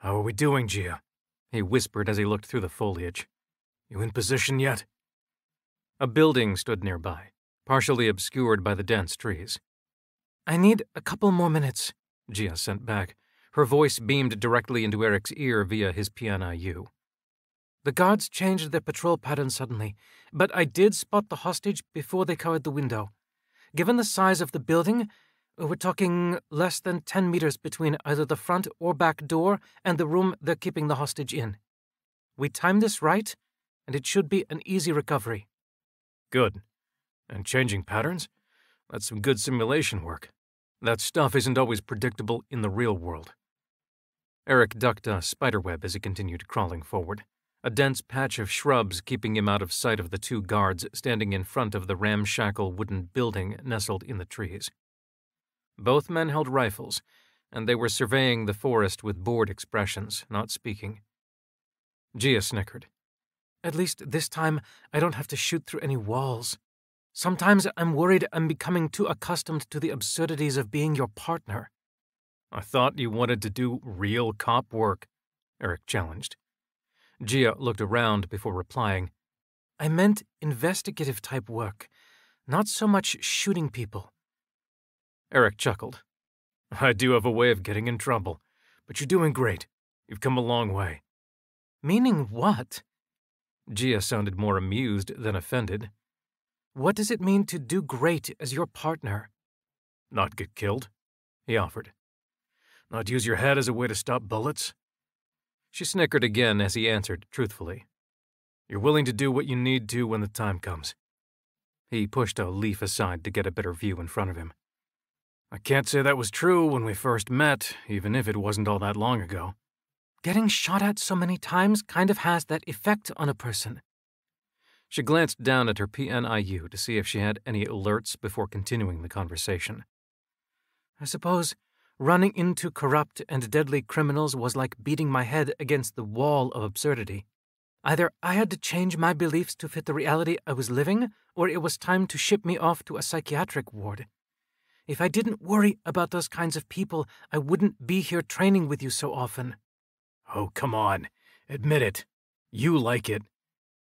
"How are we doing, Gia?" he whispered as he looked through the foliage. "You in position yet?" A building stood nearby, partially obscured by the dense trees. "I need a couple more minutes," Gia sent back. Her voice beamed directly into Eric's ear via his PNIU. "The guards changed their patrol pattern suddenly, but I did spot the hostage before they covered the window. Given the size of the building, we're talking less than 10 meters between either the front or back door and the room they're keeping the hostage in. We timed this right, and it should be an easy recovery." "Good. And changing patterns? That's some good simulation work. That stuff isn't always predictable in the real world." Eric ducked a spiderweb as he continued crawling forward, a dense patch of shrubs keeping him out of sight of the two guards standing in front of the ramshackle wooden building nestled in the trees. Both men held rifles, and they were surveying the forest with bored expressions, not speaking. Gia snickered. "At least this time I don't have to shoot through any walls. Sometimes I'm worried I'm becoming too accustomed to the absurdities of being your partner." "I thought you wanted to do real cop work," Eric challenged. Gia looked around before replying. "I meant investigative-type work, not so much shooting people." Eric chuckled. "I do have a way of getting in trouble, but you're doing great. You've come a long way." "Meaning what?" Gia sounded more amused than offended. "What does it mean to do great as your partner?" "Not get killed," he offered. "Not use your head as a way to stop bullets." She snickered again as he answered truthfully. "You're willing to do what you need to when the time comes." He pushed a leaf aside to get a better view in front of him. "I can't say that was true when we first met, even if it wasn't all that long ago." "Getting shot at so many times kind of has that effect on a person." She glanced down at her PNIU to see if she had any alerts before continuing the conversation. "I suppose running into corrupt and deadly criminals was like beating my head against the wall of absurdity. Either I had to change my beliefs to fit the reality I was living, or it was time to ship me off to a psychiatric ward. If I didn't worry about those kinds of people, I wouldn't be here training with you so often." "Oh, come on. Admit it. You like it.